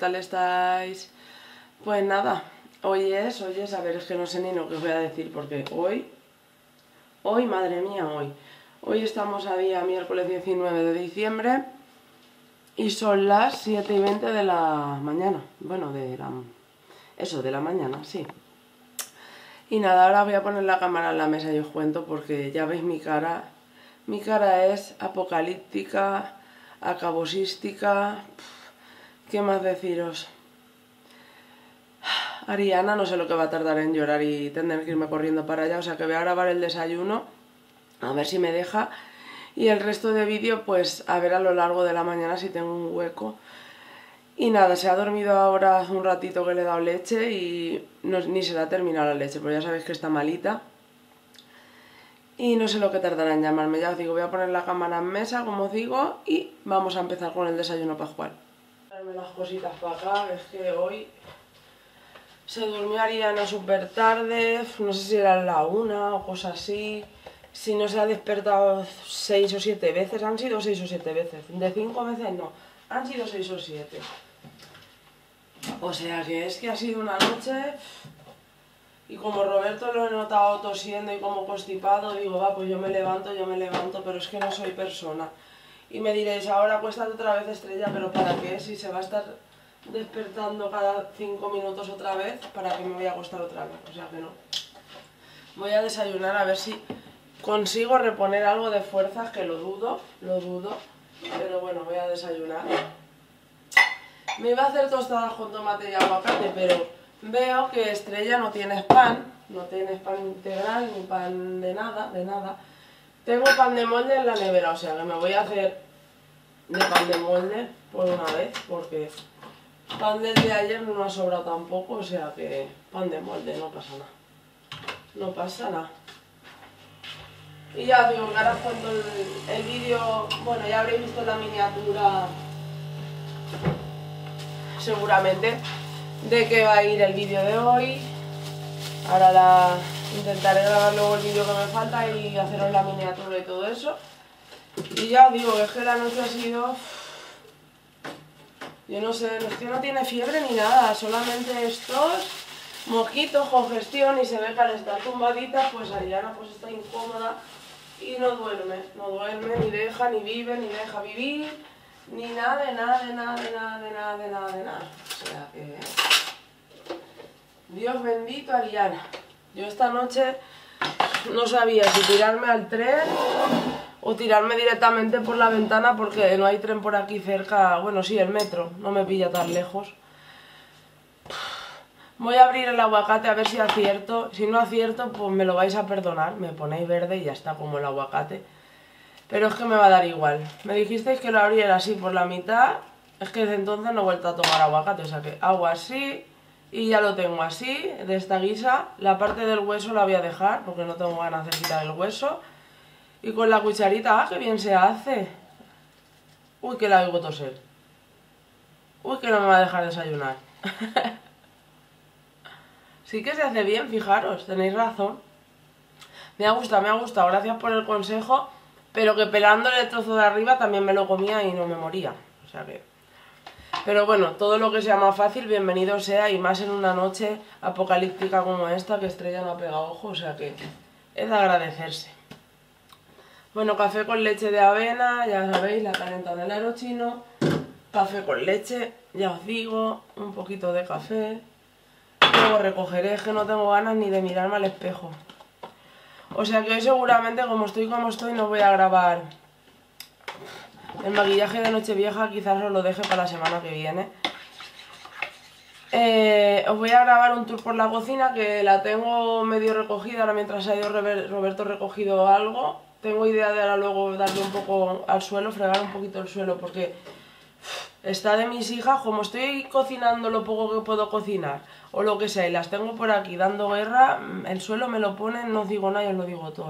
tal estáis? Pues nada, hoy es, a ver, es que no sé ni lo que os voy a decir porque hoy, madre mía, hoy estamos a día miércoles 19 de diciembre y son las 7:20 de la mañana, bueno, de la mañana, sí. Y nada, ahora voy a poner la cámara en la mesa y os cuento porque ya veis mi cara es apocalíptica, acabosística, ¿qué más deciros? Ariana no sé lo que va a tardar en llorar y tener que irme corriendo para allá, o sea que voy a grabar el desayuno, a ver si me deja, y el resto de vídeo pues a ver a lo largo de la mañana si tengo un hueco. Y nada, se ha dormido ahora hace un ratito que le he dado leche y ni se le ha terminado la leche, pero ya sabéis que está malita. Y no sé lo que tardará en llamarme, ya os digo, voy a poner la cámara en mesa, como os digo, y vamos a empezar con el desayuno para jugar. Darme las cositas para acá, es que hoy se durmió Ariana súper tarde, no sé si era la 1 o cosas así. Si no se ha despertado 6 o 7 veces, han sido 6 o 7 veces, de 5 veces no, han sido 6 o 7. O sea que es que ha sido una noche. Y como Roberto lo he notado tosiendo y como constipado, digo, va, pues yo me levanto, pero es que no soy persona. Y me diréis, ahora acuéstate otra vez, Estrella, pero ¿para qué? Si se va a estar despertando cada 5 minutos otra vez, ¿para qué me voy a acostar otra vez? O sea que no. Voy a desayunar a ver si consigo reponer algo de fuerzas, que lo dudo, pero bueno, voy a desayunar. Me iba a hacer tostadas con tomate y aguacate, pero veo que Estrella no tienes pan integral, ni pan de nada. Tengo pan de molde en la nevera, o sea que me voy a hacer de pan de molde por una vez, porque pan del de ayer no ha sobrado tampoco, o sea que pan de molde, no pasa nada. No pasa nada. Y ya digo, que ahora os cuento el vídeo, bueno, ya habréis visto la miniatura seguramente de que va a ir el vídeo de hoy. Ahora intentaré grabar luego el vídeo que me falta y haceros la miniatura y todo eso. Y ya os digo que es que la noche ha sido... Yo no sé, es que no tiene fiebre ni nada, solamente estos mosquitos, congestión, y se ve que al estar tumbadita, pues Ariana pues está incómoda y no duerme, ni deja, ni vive, ni deja vivir, ni nada. O sea que... Dios bendito, Ariana. Yo esta noche no sabía si tirarme al tren o tirarme directamente por la ventana porque no hay tren por aquí cerca. Bueno, sí, el metro, no me pilla tan lejos. Voy a abrir el aguacate a ver si acierto. Si no acierto, pues me lo vais a perdonar. Me ponéis verde y ya está, como el aguacate. Pero es que me va a dar igual. Me dijisteis que lo abriera así por la mitad. Es que desde entonces no he vuelto a tomar aguacate. O sea que hago así y ya lo tengo así, de esta guisa. La parte del hueso la voy a dejar porque no tengo ganas de quitar el hueso. Y con la cucharita, ¡ah, qué bien se hace! Uy, que la oigo toser. Uy, que no me va a dejar desayunar. Sí que se hace bien, fijaros, tenéis razón. Me ha gustado, gracias por el consejo. Pero que pelándole el trozo de arriba también me lo comía y no me moría. O sea que... Pero bueno, todo lo que sea más fácil, bienvenido sea. Y más en una noche apocalíptica como esta, que Estrella no ha pegado ojo. O sea que es de agradecerse. Bueno, café con leche de avena, ya sabéis, la calentado en el aerochino. Café con leche, ya os digo, un poquito de café. Luego recogeré, es que no tengo ganas ni de mirarme al espejo. O sea que hoy seguramente, como estoy, no voy a grabar el maquillaje de Nochevieja, quizás os lo deje para la semana que viene. Os voy a grabar un tour por la cocina, que la tengo medio recogida, ahora mientras ha ido Roberto recogido algo. Tengo idea de ahora luego darle un poco al suelo, fregar un poquito el suelo, porque está de mis hijas, como estoy cocinando lo poco que puedo cocinar, o lo que sea, y las tengo por aquí dando guerra, el suelo me lo ponen, no os digo nada y os lo digo todo,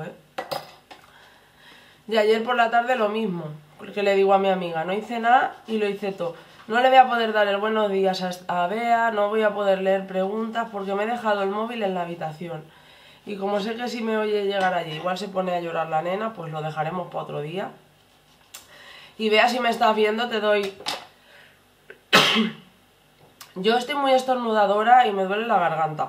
Y ayer por la tarde lo mismo, porque le digo a mi amiga, no hice nada y lo hice todo. No le voy a poder dar el buenos días a Bea, no voy a poder leer preguntas porque me he dejado el móvil en la habitación. Y como sé que si me oye llegar allí igual se pone a llorar la nena, pues lo dejaremos para otro día. Y Bea, si me estás viendo, te doy Yo estoy muy estornudadora y me duele la garganta.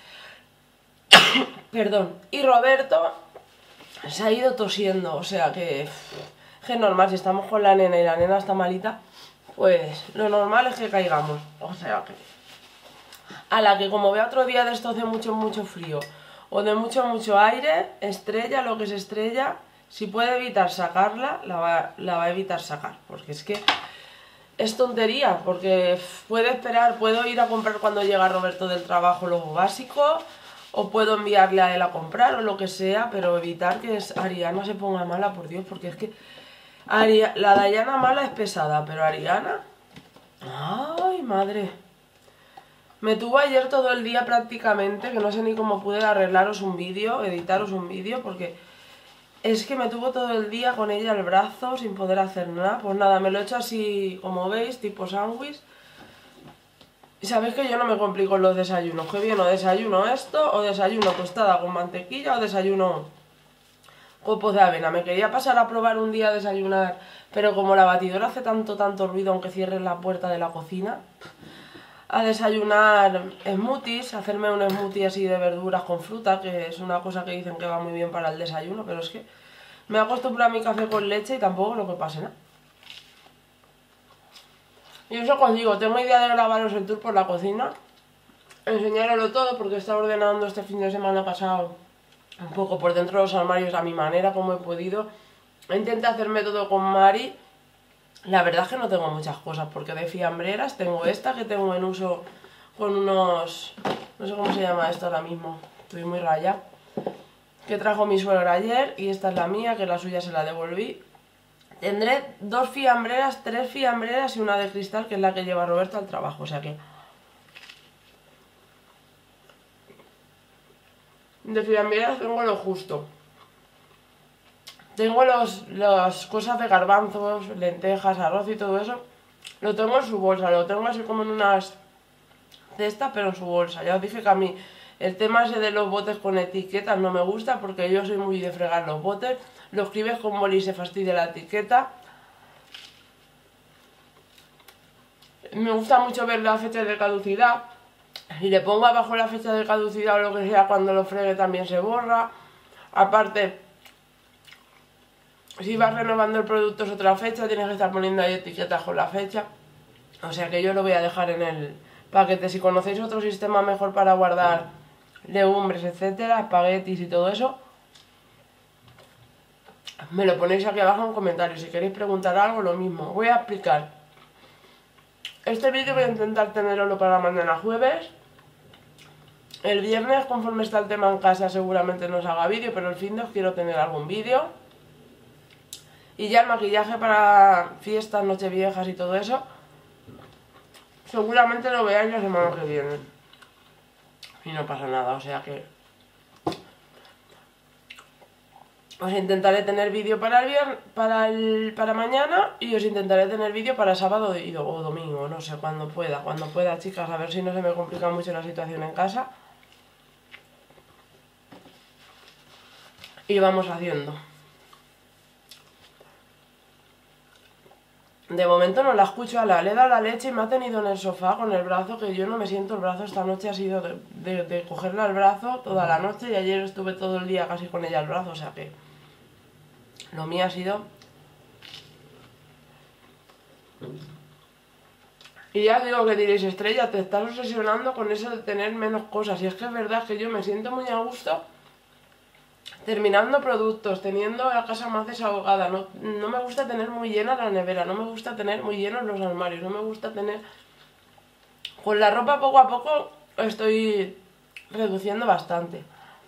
Perdón. Y Roberto se ha ido tosiendo, o sea que es normal, si estamos con la nena y la nena está malita, pues lo normal es que caigamos. O sea que a la que como vea otro día de esto hace mucho frío o de mucho aire, estrella lo que se estrella, si puede evitar sacarla, la va a evitar sacar, porque es que es tontería, porque puede esperar, puedo ir a comprar cuando llega Roberto del trabajo lo básico, o puedo enviarle a él a comprar o lo que sea, pero evitar que Ariana se ponga mala, por Dios, porque es que la Dayana mala es pesada, pero Ariana... ¡Ay, madre! Me tuvo ayer todo el día prácticamente, que no sé ni cómo pude arreglaros un vídeo, editaros un vídeo, porque es que me tuvo todo el día con ella al brazo sin poder hacer nada. Pues nada, me lo he hecho así, como veis, tipo sándwich. Y sabéis que yo no me complico en los desayunos, que bien o desayuno esto, o desayuno tostada con mantequilla, o desayuno copos de avena. Me quería pasar a probar un día a desayunar, pero como la batidora hace tanto ruido aunque cierres la puerta de la cocina, a desayunar smoothies, hacerme un smoothie así de verduras con fruta, que es una cosa que dicen que va muy bien para el desayuno, pero es que me acostumbrado a mi café con leche y tampoco lo que pase nada. Y eso os digo, tengo idea de grabaros el tour por la cocina, enseñároslo todo porque he estado ordenando este fin de semana pasado un poco por dentro de los armarios a mi manera, como he podido. Intenté hacerme todo con Mari. La verdad es que no tengo muchas cosas, porque de fiambreras tengo esta que tengo en uso con unos... no sé cómo se llama esto ahora mismo, estoy muy rayada. Que trajo mi suegra ayer, y esta es la mía, que la suya se la devolví. Tendré 2 fiambreras, 3 fiambreras y una de cristal, que es la que lleva Roberto al trabajo, o sea que... de fiambreras tengo lo justo. Tengo las cosas de garbanzos, lentejas, arroz y todo eso. Lo tengo en su bolsa, lo tengo así como en unas cestas, pero en su bolsa. Ya os dije que a mí el tema ese de los botes con etiquetas no me gusta, porque yo soy muy de fregar los botes. Lo escribes con boli y se fastidia la etiqueta. Me gusta mucho ver la fecha de caducidad. Si le pongo abajo la fecha de caducidad o lo que sea, cuando lo fregue también se borra. Aparte, si vas renovando el producto es otra fecha, tienes que estar poniendo ahí etiquetas con la fecha. O sea que yo lo voy a dejar en el paquete. Si conocéis otro sistema mejor para guardar legumbres, etcétera, espaguetis y todo eso, me lo ponéis aquí abajo en comentarios. Si queréis preguntar algo, lo mismo. Voy a explicar. Este vídeo voy a intentar tenerlo para mañana jueves. El viernes, conforme está el tema en casa, seguramente no os haga vídeo, pero el fin de os quiero tener algún vídeo. Y ya el maquillaje para fiestas, nocheviejas y todo eso, seguramente lo veáis la semana que viene. Y no pasa nada, o sea que... os intentaré tener vídeo para mañana, y os intentaré tener vídeo para sábado o domingo, no sé, cuando pueda, chicas, a ver si no se me complica mucho la situación en casa. Y vamos haciendo. De momento no la escucho a le he dado la leche y me ha tenido en el sofá con el brazo, que yo no me siento el brazo. Esta noche ha sido de cogerla al brazo toda la noche, y ayer estuve todo el día casi con ella al brazo, o sea que lo mío ha sido... Y ya digo que diréis, Estrella, te estás obsesionando con eso de tener menos cosas, y es que es verdad que yo me siento muy a gusto terminando productos, teniendo la casa más desahogada. No me gusta tener muy llena la nevera, no me gusta tener muy llenos los armarios, no me gusta tener... Con la ropa poco a poco estoy reduciendo bastante.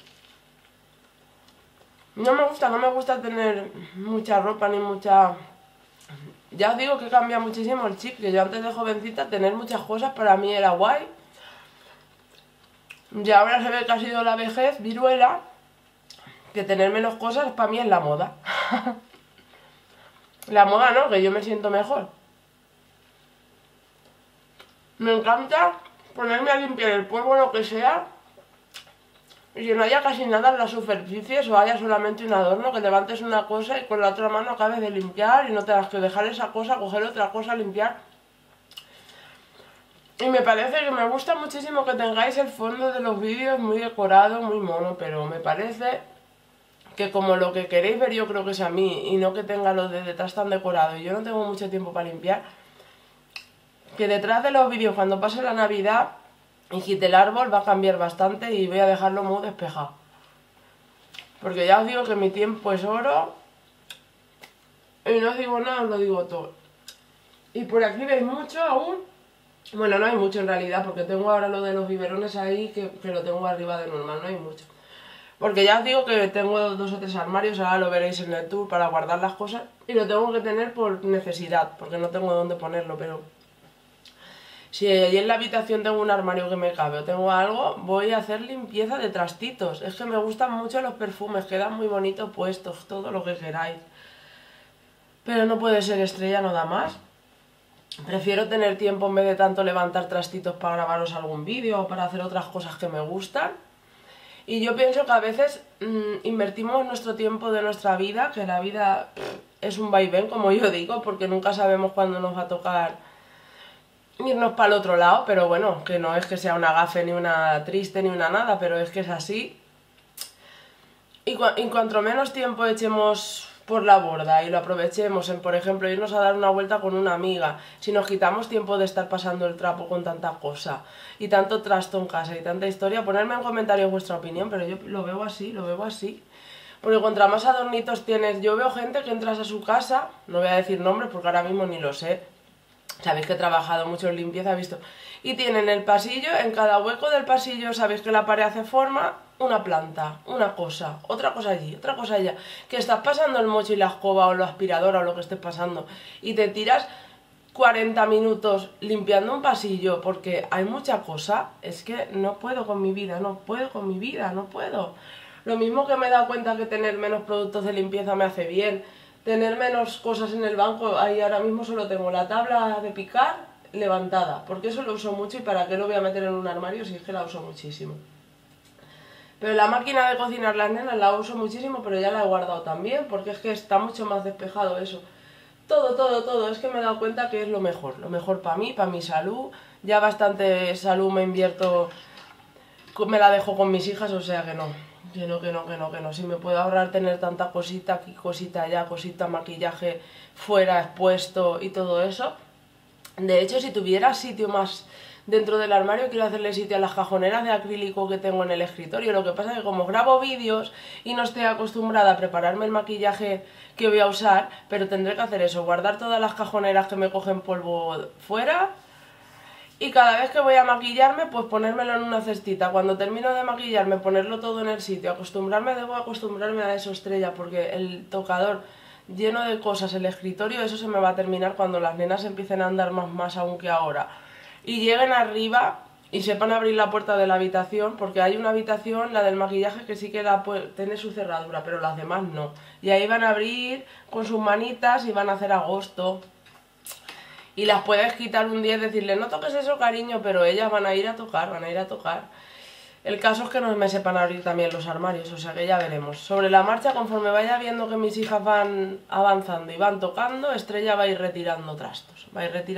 No me gusta tener mucha ropa ni mucha... Ya os digo que cambia muchísimo el chip, que yo antes de jovencita tener muchas cosas para mí era guay. Y ahora se ve que ha sido la vejez, viruela, que tener menos cosas para mí es la moda. La moda no, que yo me siento mejor. Me encanta ponerme a limpiar el polvo o lo que sea, y que no haya casi nada en las superficies, o haya solamente un adorno, que levantes una cosa y con la otra mano acabes de limpiar y no tengas que dejar esa cosa, coger otra cosa, limpiar. Y me parece que me gusta muchísimo que tengáis el fondo de los vídeos muy decorado, muy mono, pero me parece que como lo que queréis ver yo creo que es a mí y no que tenga lo de detrás tan decorado y yo no tengo mucho tiempo para limpiar, que detrás de los vídeos cuando pase la Navidad y quite el árbol va a cambiar bastante y voy a dejarlo muy despejado. Porque ya os digo que mi tiempo es oro y no os digo nada, os lo digo todo. Y por aquí veis mucho aún. Bueno, no hay mucho en realidad, porque tengo ahora lo de los biberones ahí, que lo tengo arriba de normal, no hay mucho. Porque ya os digo que tengo 2 o 3 armarios, ahora lo veréis en el tour, para guardar las cosas. Y lo tengo que tener por necesidad, porque no tengo dónde ponerlo, pero... si allí en la habitación tengo un armario que me cabe o tengo algo, voy a hacer limpieza de trastitos. Es que me gustan mucho los perfumes, quedan muy bonitos puestos, todo lo que queráis. Pero no puede ser Estrella, no da más. Prefiero tener tiempo en vez de tanto levantar trastitos para grabaros algún vídeo o para hacer otras cosas que me gustan. Y yo pienso que a veces invertimos nuestro tiempo de nuestra vida, que la vida es un vaivén, como yo digo, porque nunca sabemos cuándo nos va a tocar irnos para el otro lado, pero bueno, que no es que sea una gafe ni una triste ni una nada, pero es que es así. Y cuanto menos tiempo echemos por la borda y lo aprovechemos en, por ejemplo, irnos a dar una vuelta con una amiga, si nos quitamos tiempo de estar pasando el trapo con tanta cosa y tanto trasto en casa y tanta historia, ponerme en comentarios vuestra opinión, pero yo lo veo así, lo veo así. Porque contra más adornitos tienes, yo veo gente que entras a su casa, no voy a decir nombres porque ahora mismo ni lo sé, sabéis que he trabajado mucho en limpieza, he visto, y tienen el pasillo, en cada hueco del pasillo, sabéis que la pared hace forma, una planta, una cosa, otra cosa allí, otra cosa allá, que estás pasando el mocho y la escoba o la aspiradora o lo que estés pasando y te tiras 40 minutos limpiando un pasillo porque hay mucha cosa, es que no puedo con mi vida, no puedo con mi vida, no puedo. Lo mismo que me he dado cuenta que tener menos productos de limpieza me hace bien, tener menos cosas en el banco, ahí ahora mismo solo tengo la tabla de picar levantada, porque eso lo uso mucho y para qué lo voy a meter en un armario si es que la uso muchísimo. Pero la máquina de cocinar las nenas la uso muchísimo, pero ya la he guardado también, porque es que está mucho más despejado eso. Todo, es que me he dado cuenta que es lo mejor para mí, para mi salud, ya bastante salud me invierto, me la dejo con mis hijas, o sea que no. Si me puedo ahorrar tener tanta cosita aquí, cosita allá, cosita, maquillaje fuera expuesto y todo eso. De hecho, si tuviera sitio más dentro del armario, quiero hacerle sitio a las cajoneras de acrílico que tengo en el escritorio. Lo que pasa es que como grabo vídeos y no estoy acostumbrada a prepararme el maquillaje que voy a usar, pero tendré que hacer eso, guardar todas las cajoneras que me cogen polvo fuera. Y cada vez que voy a maquillarme, pues ponérmelo en una cestita. Cuando termino de maquillarme, ponerlo todo en el sitio. Debo acostumbrarme a eso, Estrella, porque el tocador lleno de cosas, el escritorio, eso se me va a terminar cuando las nenas empiecen a andar más aún que ahora. Y lleguen arriba y sepan abrir la puerta de la habitación, porque hay una habitación, la del maquillaje, que sí que tiene su cerradura, pero las demás no. Y ahí van a abrir con sus manitas y van a hacer agosto. Y las puedes quitar un día y decirle, no toques eso, cariño, pero ellas van a ir a tocar, El caso es que no me sepan abrir también los armarios, o sea que ya veremos. Sobre la marcha, conforme vaya viendo que mis hijas van avanzando y van tocando, Estrella va a ir retirando trastos.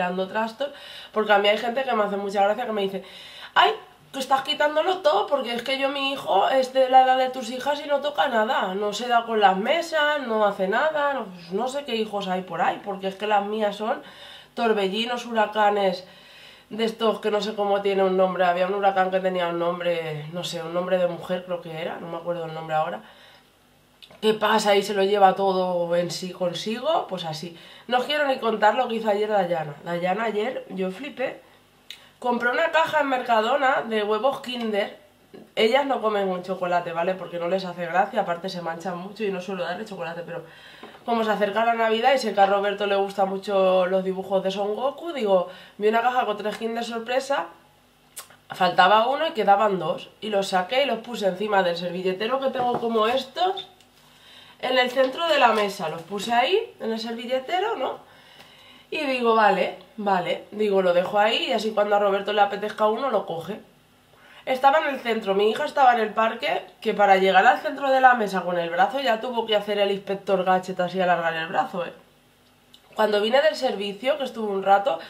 Porque a mí hay gente que me hace mucha gracia que me dice, ay, tú estás quitándolo todo porque es que mi hijo es de la edad de tus hijas y no toca nada. No se da con las mesas, no hace nada, no sé qué hijos hay por ahí, porque es que las mías son torbellinos, huracanes, de estos que no sé cómo tiene un nombre. Había un huracán que tenía un nombre, no sé, un nombre de mujer creo que era, no me acuerdo el nombre ahora. ¿Qué pasa? Y se lo lleva todo en sí consigo, pues así. No os quiero ni contar lo que hizo ayer Dayana. Dayana ayer, yo flipé. Compré una caja en Mercadona de huevos Kinder. Ellas no comen un chocolate, ¿vale? Porque no les hace gracia, aparte se manchan mucho y no suelo darle chocolate, pero como se acerca la Navidad y sé que a Roberto le gustan mucho los dibujos de Son Goku, digo, vi una caja con 3 Kinder sorpresa, faltaba uno y quedaban 2, y los saqué y los puse encima del servilletero que tengo como estos, en el centro de la mesa, los puse ahí, en el servilletero, ¿no? Y digo, vale, digo, lo dejo ahí y así cuando a Roberto le apetezca uno lo coge. Estaba en el centro, mi hija estaba en el parque, que para llegar al centro de la mesa con el brazo ya tuvo que hacer el inspector gadget así alargar el brazo, ¿eh? Cuando vine del servicio, que estuve un rato,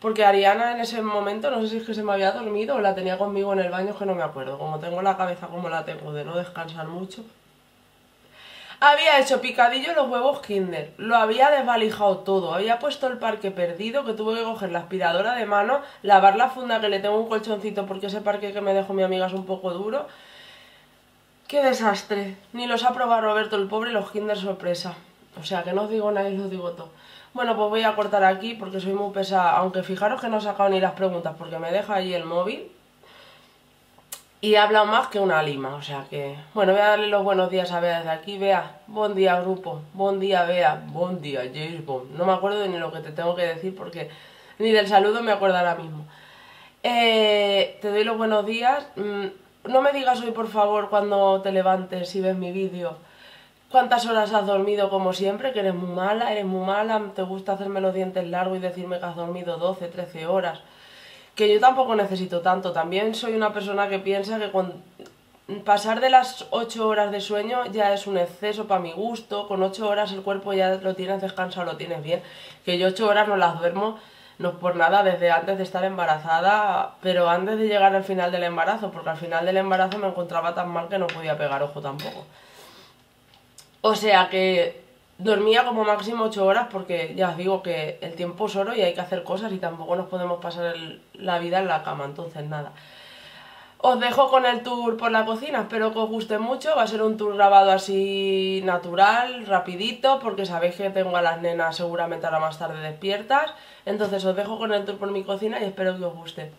porque Ariana en ese momento, no sé si es que se me había dormido o la tenía conmigo en el baño, que no me acuerdo, como tengo la cabeza como la tengo de no descansar mucho. Había hecho picadillo los huevos Kinder, lo había desvalijado todo, había puesto el parqué perdido, que tuve que coger la aspiradora de mano, lavar la funda, que le tengo un colchoncito porque ese parqué que me dejó mi amiga es un poco duro. ¡Qué desastre! Ni los ha probado Roberto el pobre, los Kinder sorpresa. O sea, que no os digo nada y os digo todo. Bueno, pues voy a cortar aquí porque soy muy pesada, aunque fijaros que no he sacado ni las preguntas porque me deja ahí el móvil. Y he hablado más que una lima, o sea que... Bueno, voy a darle los buenos días a Bea desde aquí. Bea, buen día grupo, buen día Bea, buen día James Bond. No me acuerdo de ni lo que te tengo que decir porque ni del saludo me acuerdo ahora mismo. Te doy los buenos días. No me digas hoy por favor cuando te levantes y ves mi vídeo cuántas horas has dormido como siempre, que eres muy mala, te gusta hacerme los dientes largos y decirme que has dormido 12, 13 horas. Que yo tampoco necesito tanto, también soy una persona que piensa que con pasar de las 8 horas de sueño ya es un exceso para mi gusto, con 8 horas el cuerpo ya lo tienes descansado, lo tienes bien, que yo 8 horas no las duermo, no es por nada, desde antes de estar embarazada, pero antes de llegar al final del embarazo, porque al final del embarazo me encontraba tan mal que no podía pegar ojo tampoco. O sea que dormía como máximo 8 horas porque ya os digo que el tiempo es oro y hay que hacer cosas y tampoco nos podemos pasar la vida en la cama, entonces nada. Os dejo con el tour por la cocina, espero que os guste mucho, va a ser un tour grabado así natural, rapidito, porque sabéis que tengo a las nenas seguramente ahora más tarde despiertas, entonces os dejo con el tour por mi cocina y espero que os guste.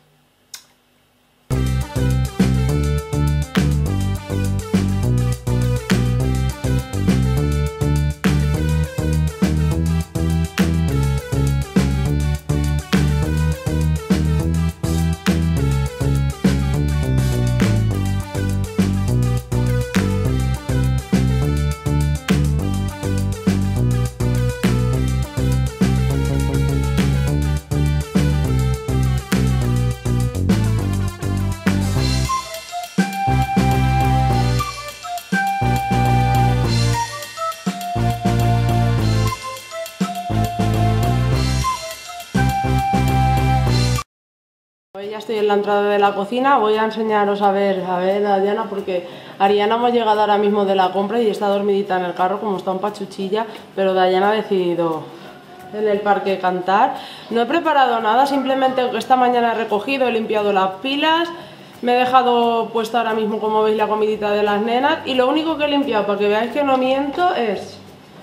Ya estoy en la entrada de la cocina, voy a enseñaros a ver a Diana porque Ariana hemos llegado ahora mismo de la compra y está dormidita en el carro como está un pachuchilla, pero Diana ha decidido en el parque cantar. No he preparado nada, simplemente esta mañana he recogido, he limpiado las pilas, me he dejado puesto ahora mismo como veis la comidita de las nenas y lo único que he limpiado, para que veáis que no miento, es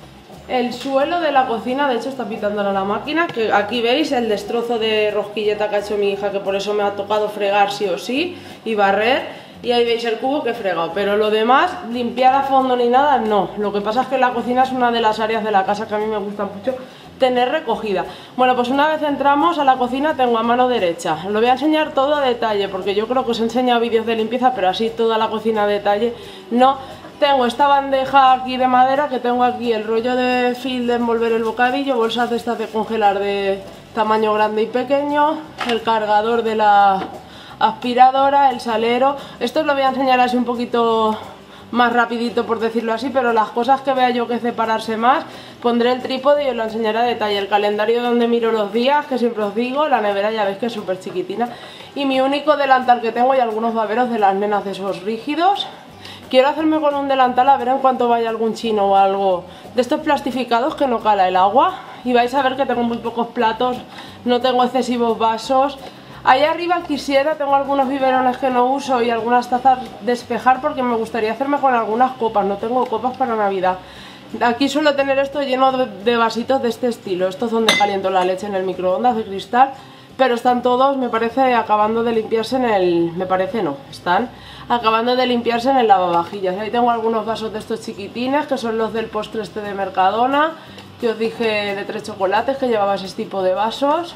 el suelo de la cocina. De hecho está pitándola la máquina, que aquí veis el destrozo de rosquilleta que ha hecho mi hija, que por eso me ha tocado fregar sí o sí y barrer, y ahí veis el cubo que he fregado, pero lo demás, limpiar a fondo ni nada, no. Lo que pasa es que la cocina es una de las áreas de la casa que a mí me gusta mucho tener recogida. Bueno, pues una vez entramos a la cocina tengo a mano derecha, lo voy a enseñar todo a detalle porque yo creo que os he enseñado vídeos de limpieza, pero así toda la cocina a detalle no. Tengo esta bandeja aquí de madera, que tengo aquí el rollo de film de envolver el bocadillo, bolsas de estas de congelar de tamaño grande y pequeño, el cargador de la aspiradora, el salero. Esto os lo voy a enseñar así un poquito más rapidito por decirlo así, pero las cosas que vea yo que separarse más, pondré el trípode y os lo enseñaré a detalle. El calendario donde miro los días, que siempre os digo, la nevera ya veis que es súper chiquitina, y mi único delantal que tengo y algunos baberos de las nenas de esos rígidos. Quiero hacerme con un delantal a ver en cuanto vaya algún chino o algo de estos plastificados que no cala el agua. Y vais a ver que tengo muy pocos platos, no tengo excesivos vasos. Allá arriba quisiera, tengo algunos biberones que no uso y algunas tazas despejar porque me gustaría hacerme con algunas copas, no tengo copas para Navidad. Aquí suelo tener esto lleno de vasitos de este estilo, estos donde caliento la leche en el microondas de cristal. Pero están todos, me parece, acabando de limpiarse en el... me parece no, están acabando de limpiarse en el lavavajillas. Ahí tengo algunos vasos de estos chiquitines, que son los del postre este de Mercadona, que os dije de 3 chocolates, que llevaba ese tipo de vasos.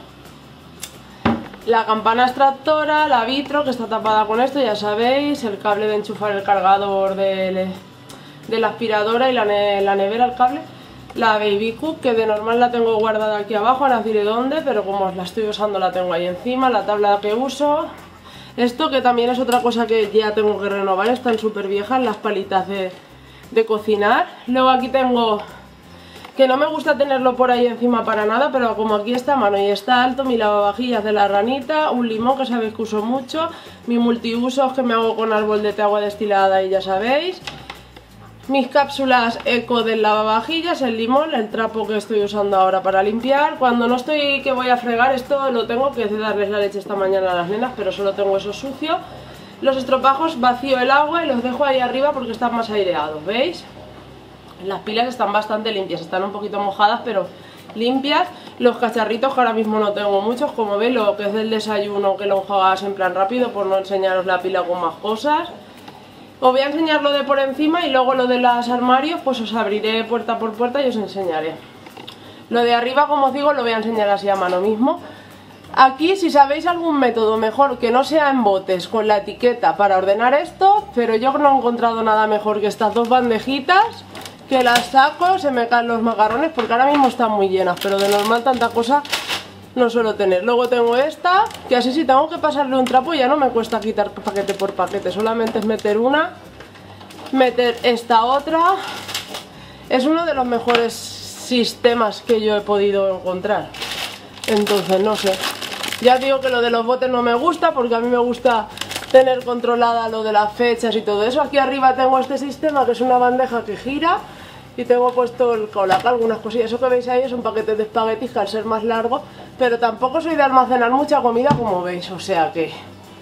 La campana extractora, la vitro, que está tapada con esto, ya sabéis, el cable de enchufar el cargador de la aspiradora y la nevera, el cable. La Baby Cook, que de normal la tengo guardada aquí abajo, ahora os diré dónde, pero como la estoy usando la tengo ahí encima, la tabla que uso. Esto que también es otra cosa que ya tengo que renovar, están súper viejas las palitas de cocinar. Luego aquí tengo que no me gusta tenerlo por ahí encima para nada, pero como aquí está a mano y está alto, mi lavavajillas de la ranita, un limón que sabéis que uso mucho, mi multiusos que me hago con árbol de agua destilada y ya sabéis, mis cápsulas eco del lavavajillas, el limón, el trapo que estoy usando ahora para limpiar. Cuando no estoy que voy a fregar, esto lo tengo que darles la leche esta mañana a las nenas, pero solo tengo eso sucio. Los estropajos vacío el agua y los dejo ahí arriba porque están más aireados, ¿veis? Las pilas están bastante limpias, están un poquito mojadas pero limpias. Los cacharritos que ahora mismo no tengo muchos, como veis, lo que es del desayuno que lo enjuagas en plan rápido por no enseñaros la pila con más cosas. Os voy a enseñar lo de por encima y luego lo de los armarios pues os abriré puerta por puerta y os enseñaré. Lo de arriba, como os digo, lo voy a enseñar así a mano mismo. Aquí, si sabéis algún método mejor que no sea en botes con la etiqueta para ordenar esto, pero yo no he encontrado nada mejor que estas dos bandejitas, que las saco, se me caen los macarrones porque ahora mismo están muy llenas, pero de normal tanta cosa no suelo tener. Luego tengo esta, que así si tengo que pasarle un trapo ya no me cuesta quitar paquete por paquete, solamente es meter una, meter esta otra. Es uno de los mejores sistemas que yo he podido encontrar, entonces no sé. Ya digo que lo de los botes no me gusta porque a mí me gusta tener controlada lo de las fechas y todo eso. Aquí arriba tengo este sistema que es una bandeja que gira y tengo puesto el colaca, algunas cosillas. Eso que veis ahí es un paquete de espaguetis que al ser más largo, pero tampoco soy de almacenar mucha comida como veis, o sea que...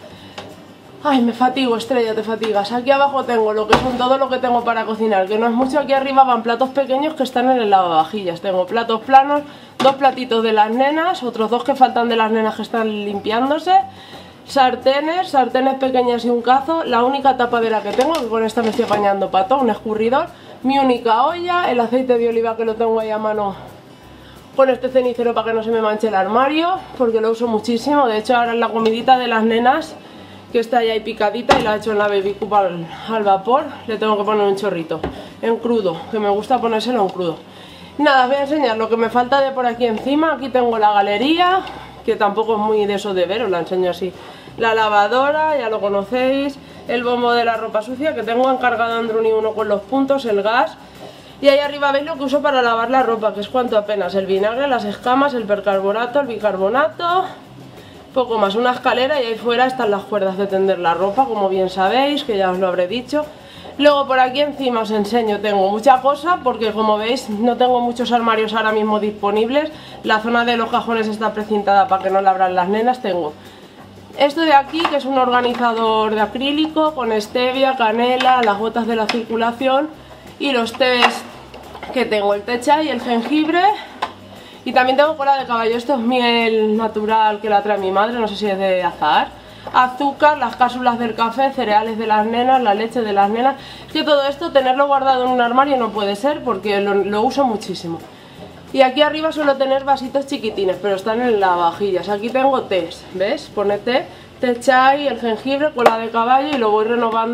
Ay, me fatigo, Estrella, te fatigas. Aquí abajo tengo lo que son todo lo que tengo para cocinar, que no es mucho. Aquí arriba van platos pequeños que están en el lavavajillas. Tengo platos planos, dos platitos de las nenas, otros dos que faltan de las nenas que están limpiándose, sartenes pequeñas y un cazo, la única tapadera que tengo, que con esta me estoy apañando para todo, un escurridor, mi única olla, el aceite de oliva que lo tengo ahí a mano con este cenicero para que no se me manche el armario, porque lo uso muchísimo. De hecho ahora en la comidita de las nenas, que está ahí picadita y la he hecho en la baby cup al vapor, le tengo que poner un chorrito en crudo, que me gusta ponérselo en crudo. Nada, os voy a enseñar lo que me falta de por aquí encima. Aquí tengo la galería, que tampoco es muy de eso de ver, os la enseño así. La lavadora, ya lo conocéis, el bombo de la ropa sucia, que tengo encargado Andruni uno con los puntos, el gas. Y ahí arriba veis lo que uso para lavar la ropa, que es cuanto apenas, el vinagre, las escamas, el percarbonato, el bicarbonato, poco más, una escalera y ahí fuera están las cuerdas de tender la ropa, como bien sabéis, que ya os lo habré dicho. Luego por aquí encima os enseño, tengo mucha cosa porque como veis no tengo muchos armarios ahora mismo disponibles. La zona de los cajones está precintada para que no la abran las nenas. Tengo esto de aquí, que es un organizador de acrílico con stevia, canela, las gotas de la circulación y los tés que tengo, el té chai y el jengibre. Y también tengo cola de caballo, esto es miel natural que la trae mi madre, no sé si es de azahar, azúcar, las cápsulas del café, cereales de las nenas, la leche de las nenas. Es que todo esto tenerlo guardado en un armario no puede ser porque lo uso muchísimo. Y aquí arriba suelo tener vasitos chiquitines, pero están en lavavajillas. Aquí tengo tés, ¿ves? Pone té chai, el jengibre, cola de caballo y lo voy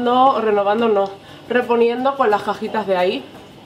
reponiendo con las cajitas de ahí.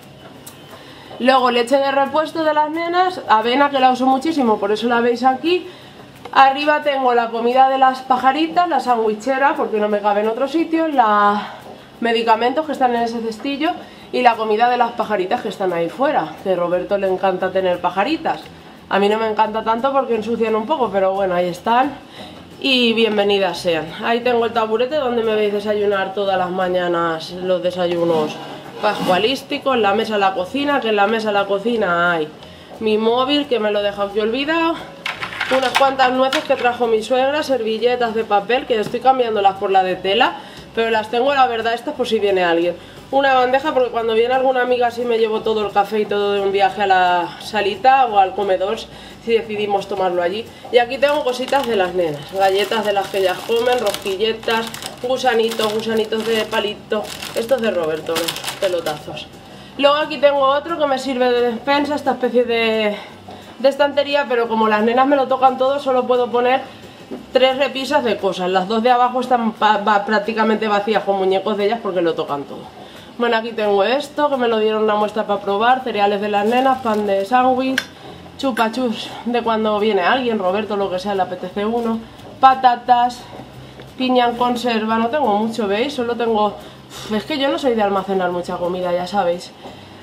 Luego leche de repuesto de las nenas, avena que la uso muchísimo, por eso la veis aquí. Arriba tengo la comida de las pajaritas, la sandwichera, porque no me cabe en otro sitio, los medicamentos que están en ese cestillo y la comida de las pajaritas que están ahí fuera, que a Roberto le encanta tener pajaritas. A mí no me encanta tanto porque ensucian un poco, pero bueno, ahí están y bienvenidas sean. Ahí tengo el taburete donde me veis desayunar todas las mañanas los desayunos pascualísticos, la mesa de la cocina, que en la mesa de la cocina hay mi móvil, que me lo he dejado aquí olvidado, unas cuantas nueces que trajo mi suegra, servilletas de papel, que estoy cambiándolas por la de tela, pero las tengo la verdad estas por si viene alguien. Una bandeja porque cuando viene alguna amiga así me llevo todo el café y todo de un viaje a la salita o al comedor si decidimos tomarlo allí. Y aquí tengo cositas de las nenas, galletas de las que ellas comen, rosquilletas, gusanitos de palito, estos de Roberto, los pelotazos. Luego aquí tengo otro que me sirve de despensa, esta especie de estantería, pero como las nenas me lo tocan todo solo puedo poner 3 repisas de cosas. Las dos de abajo están prácticamente vacías con muñecos de ellas porque lo tocan todo. Bueno, aquí tengo esto que me lo dieron una muestra para probar, cereales de las nenas, pan de sándwich, chupachus de cuando viene alguien, Roberto, lo que sea, le apetece uno, patatas, piña en conserva, no tengo mucho, ¿veis? Solo tengo... Es que yo no soy de almacenar mucha comida, ya sabéis.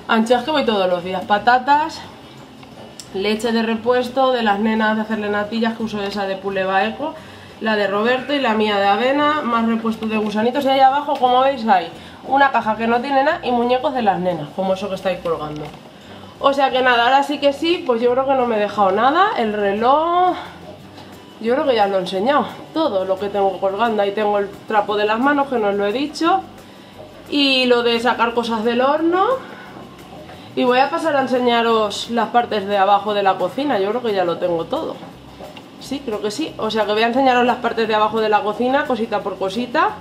Anchoas que voy todos los días, patatas, leche de repuesto de las nenas de hacerle natillas, que uso esa de Puleva Eco, la de Roberto y la mía de avena, más repuesto de gusanitos. Y ahí abajo, como veis, hay una caja que no tiene nada y muñecos de las nenas, como eso que estáis colgando. O sea que nada, ahora sí que sí, pues yo creo que no me he dejado nada. El reloj, yo creo que ya os lo he enseñado, todo lo que tengo colgando. Ahí tengo el trapo de las manos, que no os lo he dicho, y lo de sacar cosas del horno. Y voy a pasar a enseñaros las partes de abajo de la cocina, yo creo que ya lo tengo todo. Sí, creo que sí, o sea que voy a enseñaros las partes de abajo de la cocina, cosita por cosita.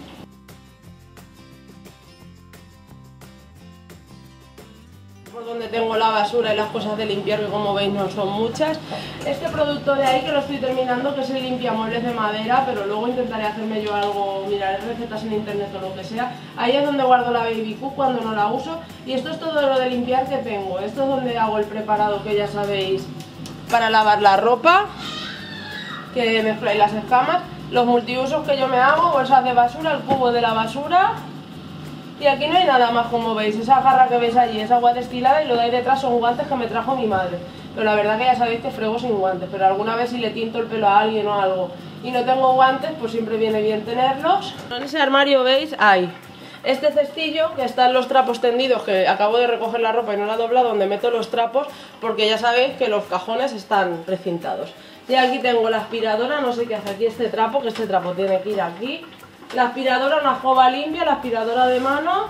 Por donde tengo la basura y las cosas de limpiar, que como veis no son muchas. Este producto de ahí que lo estoy terminando, que es el limpiamuebles de madera, pero luego intentaré hacerme yo algo, mirar recetas en internet o lo que sea. Ahí es donde guardo la Baby Cook cuando no la uso. Y esto es todo lo de limpiar que tengo. Esto es donde hago el preparado que ya sabéis para lavar la ropa, que mezcláis las escamas. Los multiusos que yo me hago, bolsas de basura, el cubo de la basura. Y aquí no hay nada más, como veis, esa jarra que veis allí es agua destilada y lo de ahí detrás son guantes que me trajo mi madre. Pero la verdad que ya sabéis que frego sin guantes, pero alguna vez si le tinto el pelo a alguien o algo y no tengo guantes, pues siempre viene bien tenerlos. En ese armario, veis, hay este cestillo que están los trapos tendidos, que acabo de recoger la ropa y no la he doblado, donde meto los trapos, porque ya sabéis que los cajones están precintados. Y aquí tengo la aspiradora, no sé qué hace aquí este trapo, que este trapo tiene que ir aquí. La aspiradora, una escoba limpia, la aspiradora de mano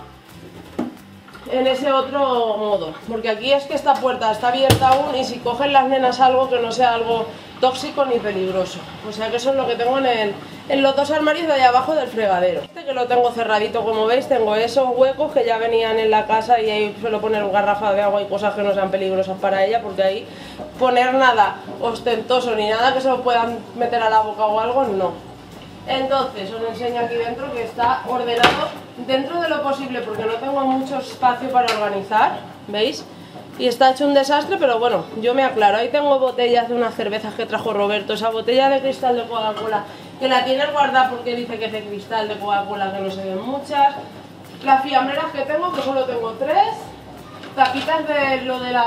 en ese otro modo, porque aquí es que esta puerta está abierta aún y si cogen las nenas algo que no sea algo tóxico ni peligroso. O sea que eso es lo que tengo en los dos armarios de ahí abajo del fregadero. Este que lo tengo cerradito, como veis, tengo esos huecos que ya venían en la casa y ahí suelo poner un garrafa de agua y cosas que no sean peligrosas para ella, porque ahí poner nada ostentoso ni nada que se lo puedan meter a la boca o algo, no. Entonces os enseño aquí dentro que está ordenado dentro de lo posible porque no tengo mucho espacio para organizar, ¿veis? Y está hecho un desastre, pero bueno, yo me aclaro. Ahí tengo botellas de unas cervezas que trajo Roberto, esa botella de cristal de Coca-Cola que la tiene guardada porque dice que es de cristal de Coca-Cola, que no se ven muchas. Las fiambreras que tengo, que solo tengo 3, tapitas de lo de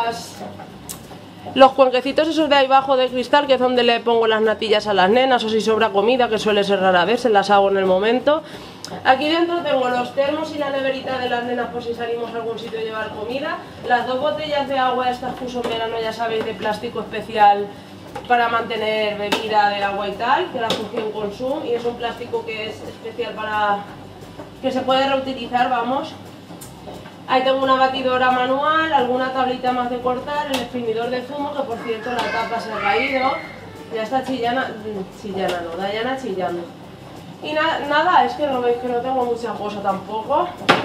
los cuenquecitos esos de ahí abajo de cristal, que es donde le pongo las natillas a las nenas, o si sobra comida, que suele ser rara vez, se las hago en el momento. Aquí dentro tengo los termos y la neverita de las nenas por si salimos a algún sitio a llevar comida. Las 2 botellas de agua, estas que uso en verano, ya sabéis, de plástico especial para mantener bebida de agua y tal, que la función Consum, y es un plástico que es especial para que se puede reutilizar, vamos. Ahí tengo una batidora manual, alguna tablita más de cortar, el exprimidor de zumo, que por cierto la tapa se ha caído. Ya está Dayana chillando. Y nada, es que no veis que no tengo mucha cosa tampoco.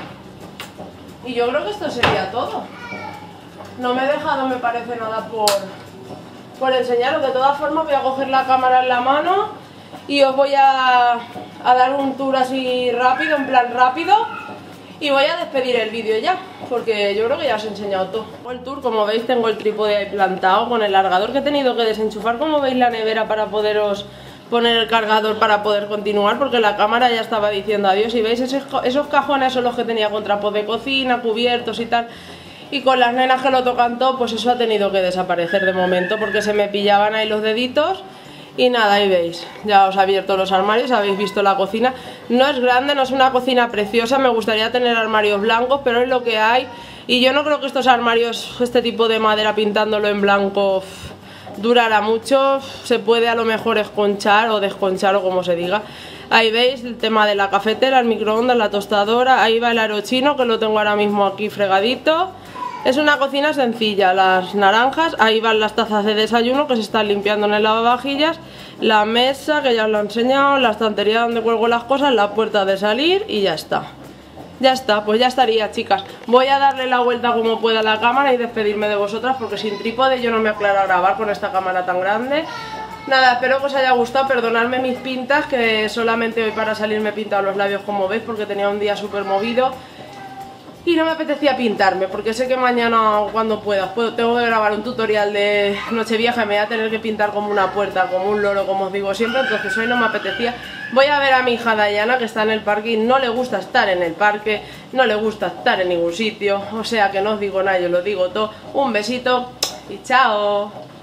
Y yo creo que esto sería todo. No me he dejado, me parece, nada por enseñaros. De todas formas voy a coger la cámara en la mano y os voy a dar un tour así rápido, en plan rápido. Y voy a despedir el vídeo ya, porque yo creo que ya os he enseñado todo. El tour, como veis, tengo el trípode ahí plantado con el largador que he tenido que desenchufar, como veis, la nevera para poderos poner el cargador para poder continuar, porque la cámara ya estaba diciendo adiós. Y veis, esos cajones son los que tenía con trapos de cocina, cubiertos y tal. Y con las nenas que lo tocan todo, pues eso ha tenido que desaparecer de momento, porque se me pillaban ahí los deditos. Y nada, ahí veis, ya os he abierto los armarios, habéis visto la cocina. No es grande, no es una cocina preciosa, me gustaría tener armarios blancos, pero es lo que hay. Y yo no creo que estos armarios, este tipo de madera pintándolo en blanco, durará mucho. Se puede a lo mejor esconchar o desconchar o como se diga. Ahí veis el tema de la cafetera, el microondas, la tostadora. Ahí va el aerochino, que lo tengo ahora mismo aquí fregadito. Es una cocina sencilla, las naranjas, ahí van las tazas de desayuno que se están limpiando en el lavavajillas, la mesa, que ya os lo he enseñado, la estantería donde cuelgo las cosas, la puerta de salir y ya está. Ya está, pues ya estaría, chicas. Voy a darle la vuelta como pueda a la cámara y despedirme de vosotras, porque sin trípode yo no me aclaro a grabar con esta cámara tan grande. Nada, espero que os haya gustado, perdonadme mis pintas, que solamente hoy para salir me he pintado los labios como veis, porque tenía un día súper movido. Y no me apetecía pintarme, porque sé que mañana cuando pueda, tengo que grabar un tutorial de Nochevieja y me voy a tener que pintar como una puerta, como un loro, como os digo siempre, entonces hoy no me apetecía. Voy a ver a mi hija Dayana, que está en el parque y no le gusta estar en el parque, no le gusta estar en ningún sitio, o sea que no os digo nada, yo lo digo todo. Un besito y chao.